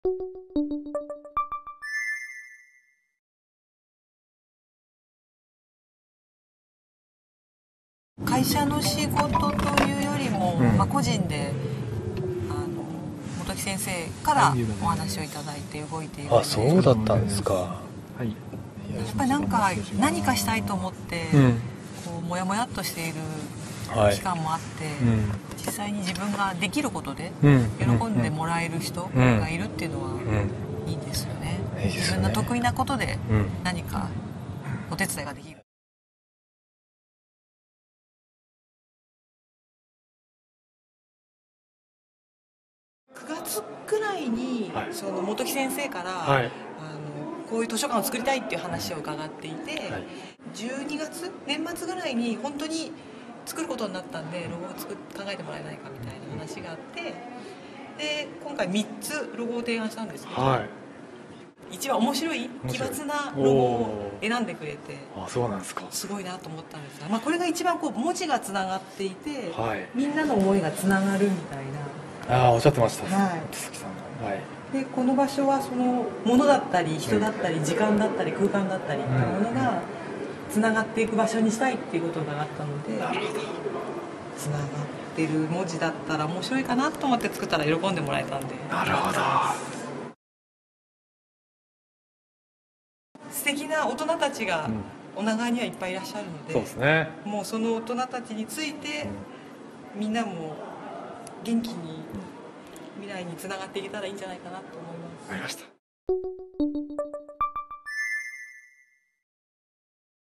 会社の仕事というよりも、個人で本木先生からお話をいただいて動いているので。 あ、そうだったんですか。 やっぱり何かしたいと思って、こうモヤモヤっとしている期間もあって、実際に自分ができることで喜んでもらえる人がいるっていうのはいいですよね。自分の得意なことで何かお手伝いができる。9月くらいに、その本木先生から、こういう図書館を作りたいっていう話を伺っていて、12月年末ぐらいに本当に作ることになったんで、ロゴを考えてもらえないかみたいな話があって、で今回3つロゴを提案したんですけど、一番面白い奇抜なロゴを選んでくれて、 そうなんですか。 すごいなと思ったんですが、これが一番こう文字がつながっていて、みんなの思いがつながるみたいな。 おっしゃってました、鈴木さんが。 でこの場所はその物だったり人だったり時間だったり空間だったりっていうものがつながっていく場所にしたいっていうことがあったので、つながってる文字だったら面白いかなと思って作ったら喜んでもらえたんで。 なるほど。 素敵な大人たちが女川にはいっぱいいらっしゃるので、 そうですね。 もうその大人たちについて、みんなも元気に未来につながっていけたらいいんじゃないかなと思います。 わかりました。